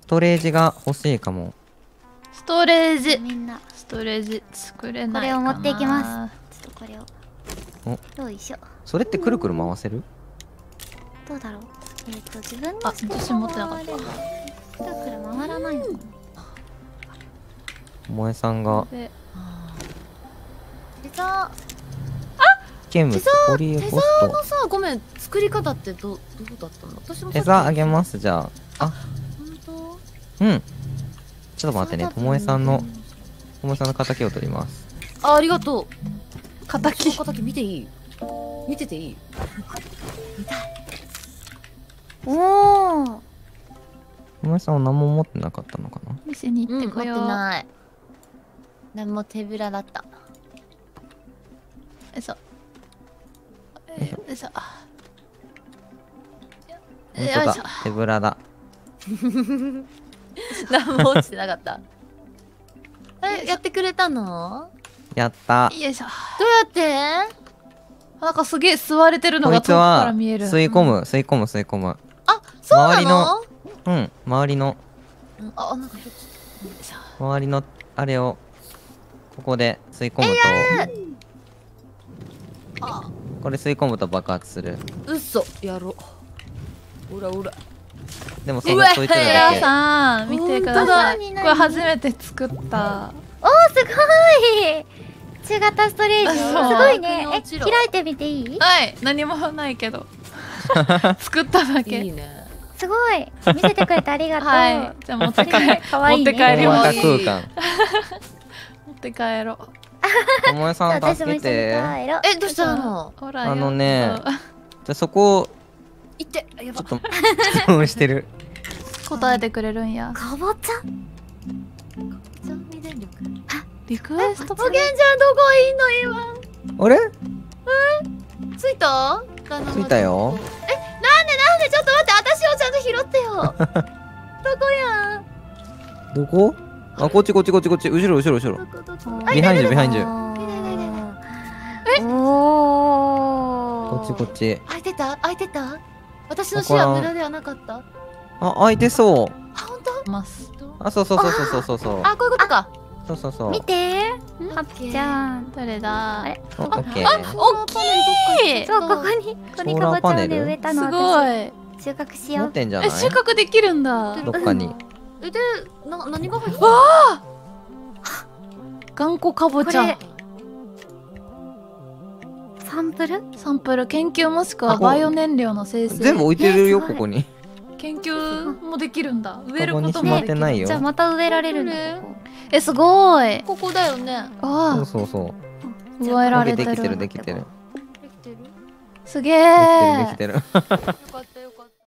トレージが欲しいかも。 ストレージ。 みんなストレージ作れないかな。 これを持っていきます。ちょっとこれをよいしょ。 それってくるくる回せる？ どうだろう。自分のあ、私持ってなかった。 くるくる回らないのかな。 ともえさんがで手相ゲームポリエ手ホスト。 相のさ、ごめん、作り方ってどうだったの？私もさっき餌あげます。じゃあ。あ、 本うん。ちょっと待ってね。 当？ ともえさんの敵を取ります。 ありがとう。 敵。 その敵見ていい？見てていい？ おお。 ともえさんは何も持ってなかったのかな。 店に行ってこよう。 持ってない。何も手ぶらだった。 よいしょ。よいしょ。 本当だ。手ぶらだ。 何も落ちてなかった。やってくれたの？ やった。 よいしょ。 どうやって？ なんかすげえ吸われてるのこが遠くかいつはら見える。 吸い込む、吸い込む、吸い込む。 あ、そうなの？ 周りのあ、なんか周りのあれをここで吸い込むと、これ吸い込むと爆発する。 嘘やろう。おらおら。 でもそいつ皆らだけ。 さん見てください。 本当だこれ初めて作った。 おーすごい。中型ストレージすごいね。開いてみていい？ はい、何もないけど作っただけ。 いいね。 すごい。見せてくれてありがとう。 はい、じゃあ持って帰かわいいね。 持って帰り大ます。 型空間。 持って帰ろう。 ともえさん私も一緒に帰助けて。 ろう。 どうしたの？ ほらよ。 じゃあそこをいって、やば。 ちょっと質問してる。 答えてくれるんや。 かぼちゃ。 ゾンビ電力。 リクエスト。 おげんちゃんどこいんの今？ あれ？ ついた？ ついたよ。 なんでちょっと待って、私をちゃんと拾ってよ。どこや？ どこ？あ、こっちこっちこっちこっち。後ろ後ろ後ろ。 どこ？ ビハインドビハインド。 おお。 こっちこっち。 開いてた？開いてた？私の視野無駄ではなかった？ あ、開いてそう。 あ、本当？ ます。 あ、そうそうそうそうそうそう。 あ、こういうことか。 そうそうそう。 見て。ハッピーちゃん。 どれだ。 あれオッケー。 大きい。 そうここにかぼちゃをね植えたの。 すごい。 収穫しよう。 持ってんじゃない？ 収穫できるんだ。 どっかに。 で、何が入ってわあ。頑固かぼちゃ。 サンプル？ サンプル研究もしくはバイオ燃料の生成。 全部置いてるよここに。 研究もできるんだ。植えるここにしこともできる。 まってないよじゃあ。また植えられるの。 すごい。 ここだよね。 そうあそうそう。 あ、植えられてできてるる。 できてる。 できてる？ すげできてるでえき。てる。